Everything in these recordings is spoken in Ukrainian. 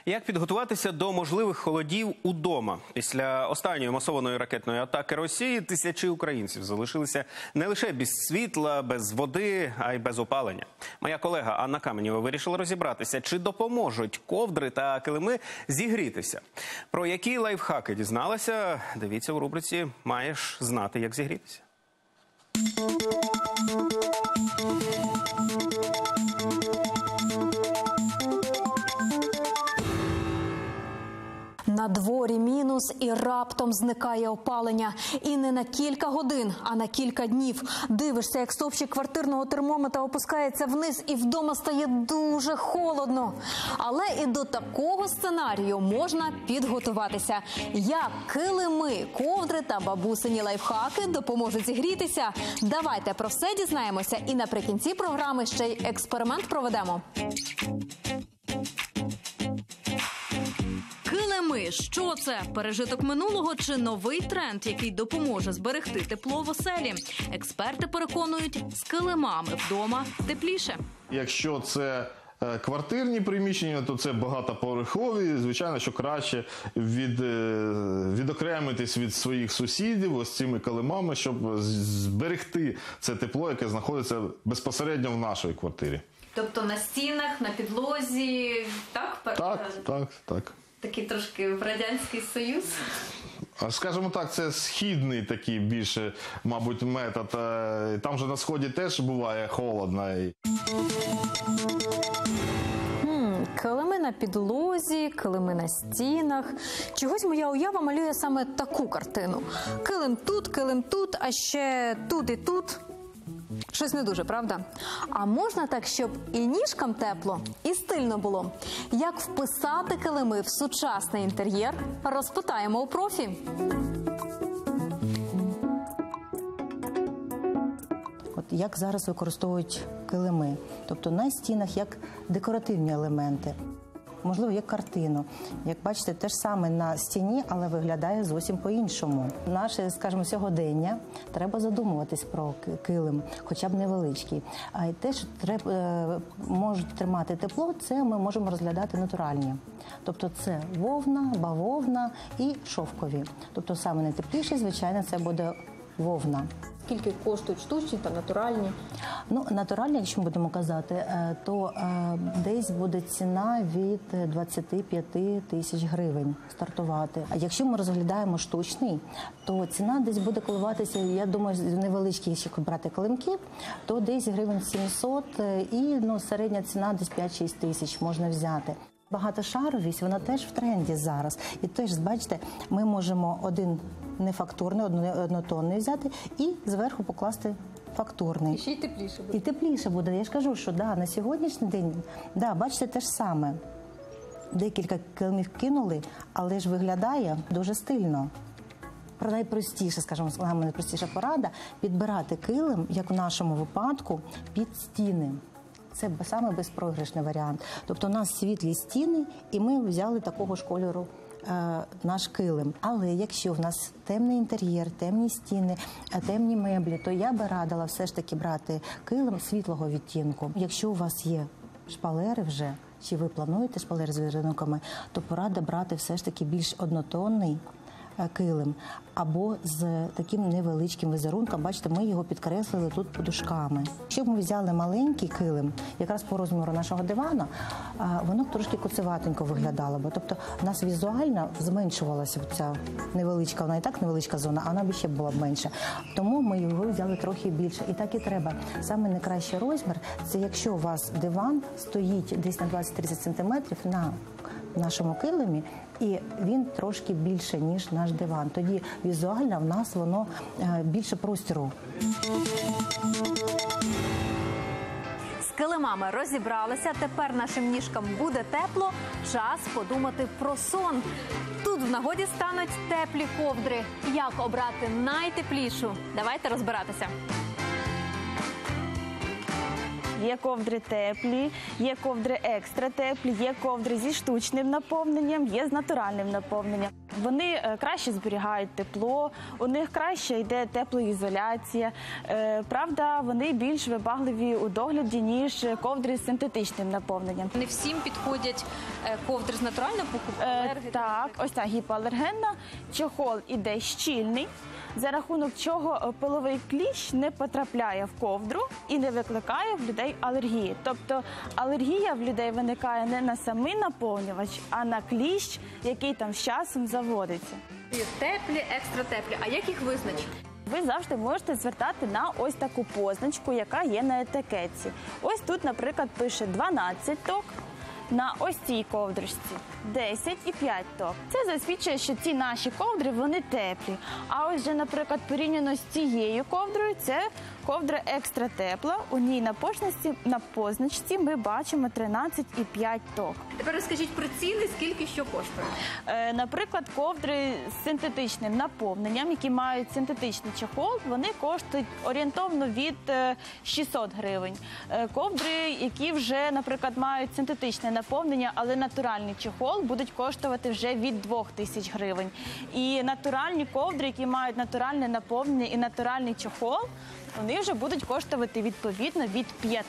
Як підготуватися до можливих холодів удома? Після останньої масованої ракетної атаки Росії тисячі українців залишилися не лише без світла, без води, а й без опалення. Моя колега Анна Каменєва вирішила розібратися, чи допоможуть ковдри та килими зігрітися. Про які лайфхаки дізналася? Дивіться у рубриці «Маєш знати, як зігрітися». На дворі мінус і раптом зникає опалення. І не на кілька годин, а на кілька днів. Дивишся, як стовпчик квартирного термометра опускається вниз і вдома стає дуже холодно. Але і до такого сценарію можна підготуватися. Як килими, ковдри та бабусині лайфхаки допоможуть зігрітися? Давайте про все дізнаємося і наприкінці програми ще й експеримент проведемо. Килими – що це? Пережиток минулого чи новий тренд, який допоможе зберегти тепло в оселі? Експерти переконують, з килимами вдома тепліше. Якщо це квартирні приміщення, то це багатоповерхові. Звичайно, що краще відокремитись від своїх сусідів ось цими килимами, щоб зберегти це тепло, яке знаходиться безпосередньо в нашій квартирі. Тобто на стінах, на підлозі, так? Так. Такий трошки в Радянський Союз. Скажімо так, це східний такий більше, мабуть, метод. Там же на сході теж буває холодно. Килими на підлозі, килими на стінах. Чогось моя уява малює саме таку картину. Килим тут, а ще тут і тут. Щось не дуже, правда? А можна так, щоб і ніжкам тепло, і стильно було? Як вписати килими в сучасний інтер'єр, розпитаємо у профі. Як зараз використовують килими? Тобто на стінах як декоративні елементи. Можливо, як картину. Як бачите, те ж саме на стіні, але виглядає зовсім по-іншому. Наше, скажімо, сьогодення треба задумуватись про килим, хоча б невеличкий. А те, що можуть тримати тепло, це ми можемо розглядати натуральні. Тобто це вовна, бавовна і шовкові. Тобто саме найтепліші, звичайно, це буде вовна. Скільки коштують штучні та натуральні? Натуральні, якщо ми будемо казати, то десь буде ціна від 25 тисяч гривень стартувати. А якщо ми розглядаємо штучний, то ціна десь буде коливатися, я думаю, невеличкі, якщо брати килимки, то десь гривень 700 і середня ціна десь 5-6 тисяч можна взяти. Багатошаровість, вона теж в тренді зараз. І теж, бачите, ми можемо один нефактурний, однотонний взяти і зверху покласти фактурний. І ще й тепліше буде. І тепліше буде. Я ж кажу, що на сьогоднішній день, бачите, те ж саме. Декілька килимів кинули, але ж виглядає дуже стильно. Найпростіше, скажімо, найпростіша порада – підбирати килим, як в нашому випадку, під стіни. Це саме безпрограшний варіант. Тобто у нас світлі стіни, і ми взяли такого ж кольору наш килим. Але якщо в нас темний інтер'єр, темні стіни, темні меблі, то я би радила все ж таки брати килим світлого відтінку. Якщо у вас є шпалери вже, чи ви плануєте шпалери з візерунками, то порада брати все ж таки більш однотонний килим або з таким невеличким візерунком. Бачите, ми його підкреслили тут подушками. Якщо б ми взяли маленький килим, якраз по розміру нашого дивана, воно б трошки куцеватенько виглядало. Тобто у нас візуально зменшувалася ця невеличка, вона і так невеличка зона, а вона б ще була б менша. Тому ми його взяли трохи більше. І так і треба. Саме найкращий розмір – це якщо у вас диван стоїть десь на 20-30 см на нашому килимі, і він трошки більше, ніж наш диван. Тоді візуально в нас воно більше простору. З килимами розібралися, тепер нашим ніжкам буде тепло, час подумати про сон. Тут в нагоді стануть теплі ковдри. Як обрати найтеплішу? Давайте розбиратися. є ковдри теплі, є ковдри екстра теплі, є ковдри зі штучним наповненням, є з натуральним наповненням. Вони краще зберігають тепло, у них краще йде теплоізоляція. Правда, вони більш вибагливі у догляді, ніж ковдри з синтетичним наповненням. Не всім підходять ковдри з натурального покупу. Так, ось так, гіпоалергенна. Чохол іде щільний, за рахунок чого пиловий кліщ не потрапляє в ковдру і не викликає в людей алергії. Тобто алергія в людей виникає не на самий наповнювач, а на кліщ, який там з часом заводиться. Теплі, екстра теплі. А як їх визначити? Ви завжди можете звертати на ось таку позначку, яка є на етикетці. Ось тут, наприклад, пише 12 ток, на ось цій ковдрочці 10 і 5 ток. Це засвідчує, що ці наші ковдри, вони теплі. А ось же, наприклад, порівняно з цією ковдрою, це ковдра екстра тепла. У ній на позначці ми бачимо 13 і 5 ток. Тепер розкажіть про ціни, скільки що коштує. Наприклад, ковдри з синтетичним наповненням, які мають синтетичний чохол, вони коштують орієнтовно від 600 гривень. Ковдри, які вже, наприклад, мають синтетичне наповнення, але натуральний чохол, будуть коштувати вже від 2000 гривень. І натуральні ковдри, які мають натуральне наповнення і натуральний чохол, вони вже будуть коштувати відповідно від 5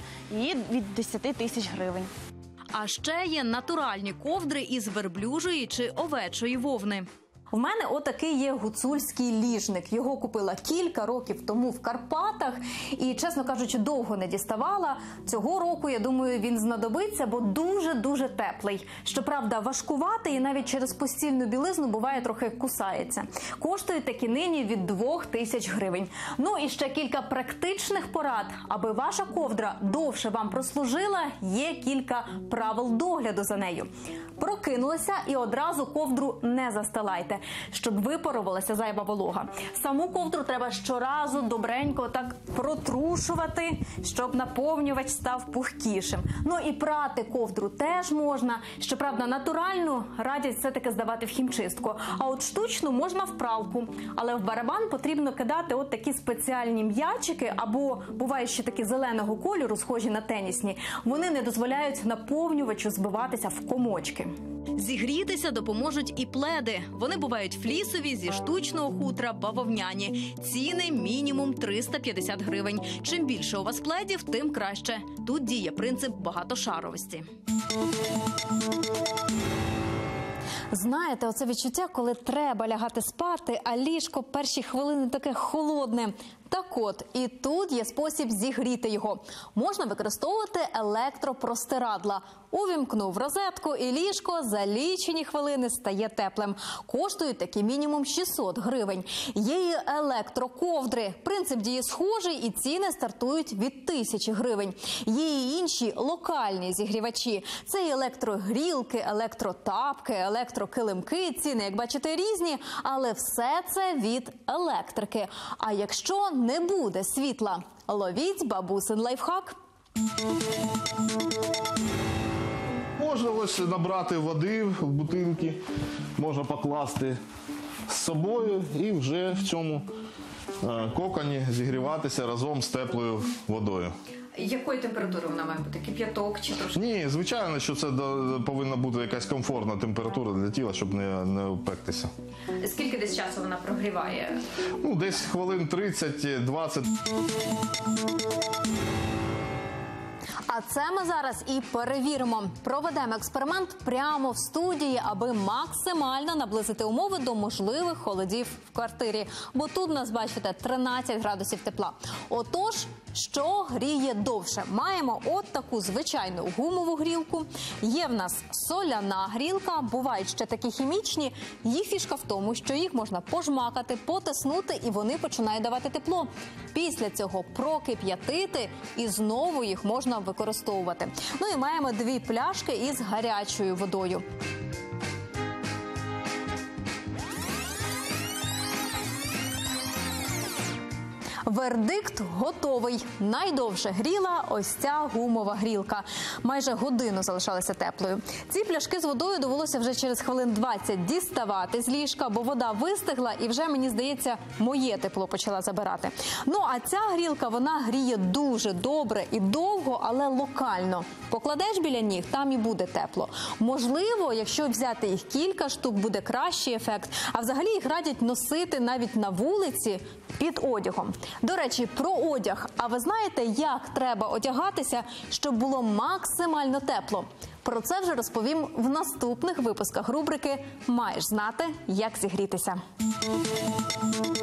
і від 10 тисяч гривень. А ще є натуральні ковдри із верблюжої чи овечої вовни. В мене отакий є гуцульський ліжник. Його купила кілька років тому в Карпатах і, чесно кажучи, довго не діставала. Цього року, я думаю, він знадобиться, бо дуже-дуже теплий. Щоправда, важкуватий і навіть через постільну білизну буває трохи кусається. Коштують такі нині від 2000 гривень. Ну і ще кілька практичних порад. Аби ваша ковдра довше вам прослужила, є кілька правил догляду за нею. Прокинулися і одразу ковдру не застилайте, щоб випарувалася зайва волога. Саму ковдру треба щоразу добренько так протрушувати, щоб наповнювач став пухкішим. Ну і прати ковдру теж можна. Щоправда, натуральну радять все-таки здавати в хімчистку, а от штучну можна в пралку. Але в барабан потрібно кидати от такі спеціальні м'ячики, або бувають ще такі зеленого кольору, схожі на тенісні. Вони не дозволяють наповнювачу збиватися в комочки. Зігрітися допоможуть і пледи. Вони бувають флісові, зі штучного хутра, бавовняні. Ціни мінімум 350 гривень. Чим більше у вас пледів, тим краще. Тут діє принцип багатошаровості. Знаєте, оце відчуття, коли треба лягати спати, а ліжко перші хвилини таке холодне. Так от, і тут є спосіб зігріти його. Можна використовувати електропростирадла. Увімкнув розетку і ліжко за лічені хвилини стає теплим. Коштують такі мінімум 600 гривень. Є і електроковдри. Принцип дії схожий і ціни стартують від 1000 гривень. Є і інші локальні зігрівачі. Це і електрогрілки, електротапки, електрокилимки. Ціни, як бачите, різні, але все це від електрики. А якщо не буде світла, ловіть бабусин лайфхак. Можна ось набрати води в бутилки, можна покласти з собою і вже в цьому коконі зігріватися разом з теплою водою. Якої температури вона має бути? Кип'яток чи трошки? Ні, звичайно, що це повинна бути якась комфортна температура для тіла, щоб не опектися. Скільки десь часу вона прогріває? Ну, десь хвилин 30-20. А це ми зараз і перевіримо. Проведемо експеримент прямо в студії, аби максимально наблизити умови до можливих холодів в квартирі. Бо тут у нас, бачите, 13 градусів тепла. Отож, що гріє довше? Маємо от таку звичайну гумову грілку. Є в нас соляна грілка, бувають ще такі хімічні. Їх фішка в тому, що їх можна пожмакати, потиснути і вони починають давати тепло. Після цього прокип'ятити і знову їх можна використовувати. Ну і маємо 2 пляшки із гарячою водою. Вердикт готовий. Найдовше гріла ось ця гумова грілка. Майже годину залишалася теплою. Ці пляшки з водою довелося вже через хвилин 20 діставати з ліжка, бо вода вистигла і вже, мені здається, моє тепло почала забирати. Ну, а ця грілка, вона гріє дуже добре і довго, але локально. Покладеш біля ніг, там і буде тепло. Можливо, якщо взяти їх кілька штук, буде кращий ефект. А взагалі їх радять носити навіть на вулиці під одягом. До речі, про одяг. А ви знаєте, як треба одягатися, щоб було максимально тепло? Про це вже розповім в наступних випусках рубрики «Маєш знати, як зігрітися».